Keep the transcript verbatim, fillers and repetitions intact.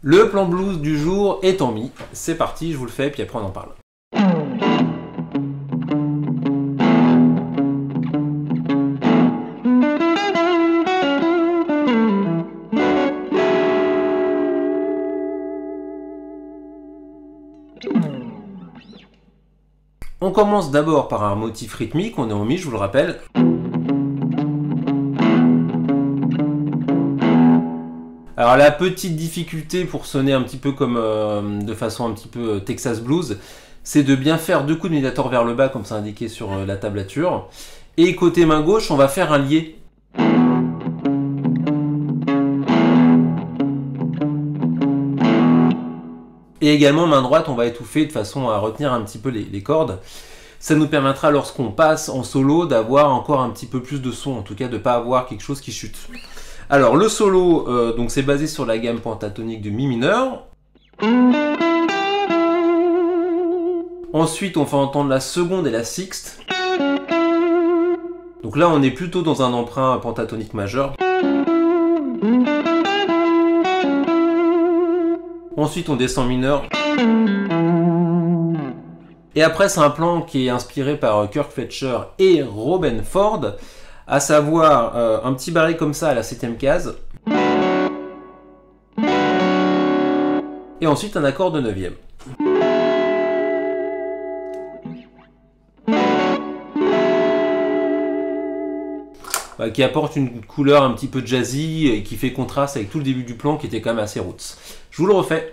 Le plan blues du jour est en mi. C'est parti, je vous le fais, puis après on en parle. On commence d'abord par un motif rythmique, on est en mi, je vous le rappelle. Alors la petite difficulté pour sonner un petit peu comme euh, de façon un petit peu Texas Blues, c'est de bien faire deux coups de médiator vers le bas comme c'est indiqué sur euh, la tablature. Et côté main gauche, on va faire un lié. Et également main droite, on va étouffer de façon à retenir un petit peu les, les cordes. Ça nous permettra lorsqu'on passe en solo d'avoir encore un petit peu plus de son, en tout cas de ne pas avoir quelque chose qui chute. Alors le solo, euh, donc c'est basé sur la gamme pentatonique de mi mineur. Ensuite on fait entendre la seconde et la sixte. Donc là on est plutôt dans un emprunt pentatonique majeur. Ensuite on descend mineur. Et après c'est un plan qui est inspiré par Kirk Fletcher et Robben Ford, à savoir euh, un petit barré comme ça à la septième case. Et ensuite un accord de neuvième. Bah, qui apporte une couleur un petit peu jazzy et qui fait contraste avec tout le début du plan qui était quand même assez roots. Je vous le refais.